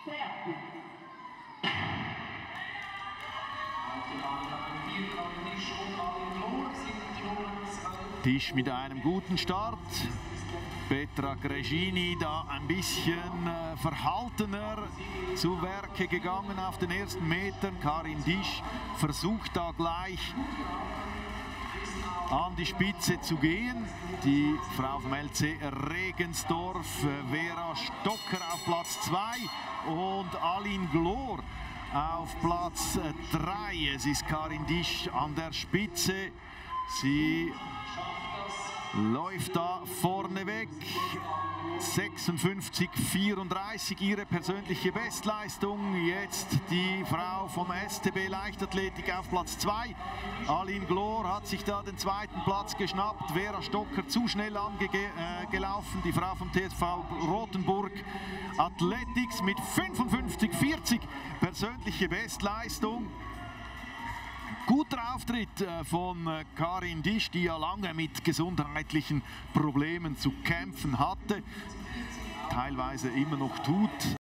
Disch mit einem guten Start. Petra Gregini da ein bisschen verhaltener zu Werke gegangen auf den ersten Metern. Karin Disch versucht da gleich an die Spitze zu gehen. Die Frau vom LC Regensdorf, Vera Stocker auf Platz 2 und Aline Glor auf Platz 3. Es ist Karin Disch an der Spitze. Sie läuft da vorne weg. 56,34 ihre persönliche Bestleistung. Jetzt die Frau vom STB Leichtathletik auf Platz 2. Aline Glor hat sich da den zweiten Platz geschnappt. Vera Stocker zu schnell angelaufen. Die Frau vom TSV Rotenburg Athletics mit 55,40 persönliche Bestleistung. Guter Auftritt von Karin Disch, die ja lange mit gesundheitlichen Problemen zu kämpfen hatte, teilweise immer noch tut,